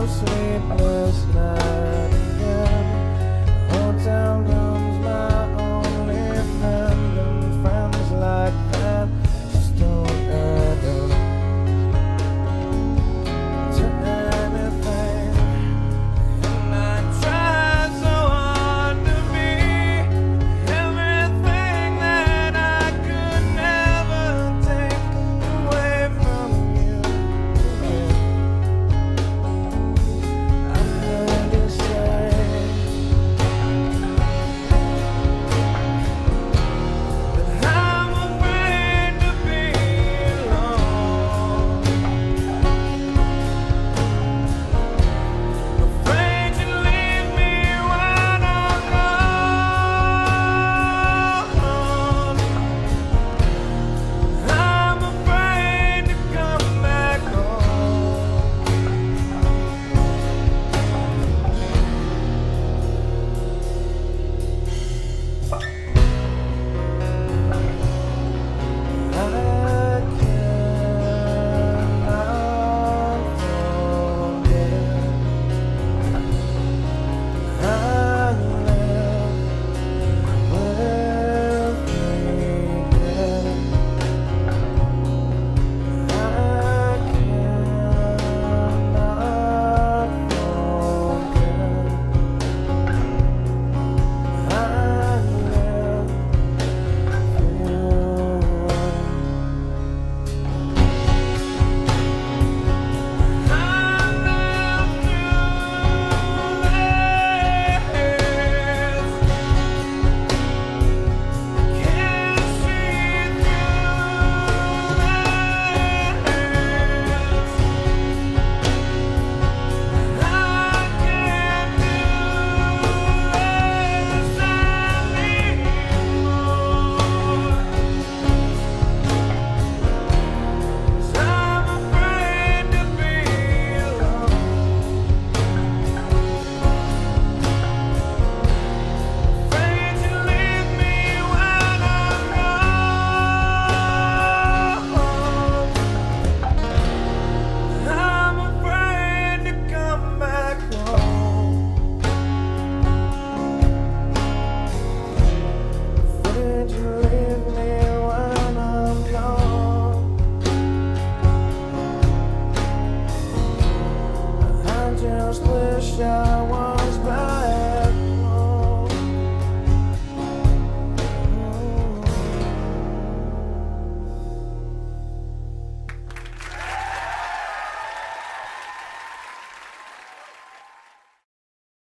a sleepless night again. The hotel room's my only friend, and friends like that just don't add up to anything. And I try so hard to be everything that I could never take away from you again. I heard you say that I'm afraid to be alone, afraid you leave me when I'm gone. I'm afraid to come back home. I cannot forget. I live with regret. I cannot forget. I live just wish I